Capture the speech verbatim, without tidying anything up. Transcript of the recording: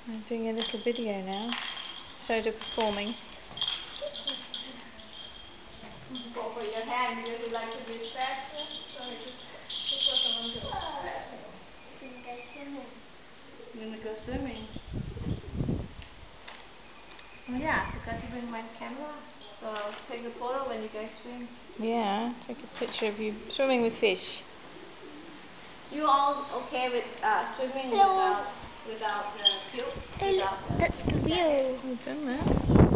I'm doing a little video now. Soda performing. Go for your hand because you like to be scratched. So I just look for someone to scratch me. It's gonna go swimming. You're gonna go swimming. Oh yeah, I forgot to bring my camera. So I'll take a photo when you guys swim. Yeah, take a picture of you swimming with fish. You all okay with uh, swimming Hello. without without the tube? Hey, look, Without the that's the wheel. We've done that.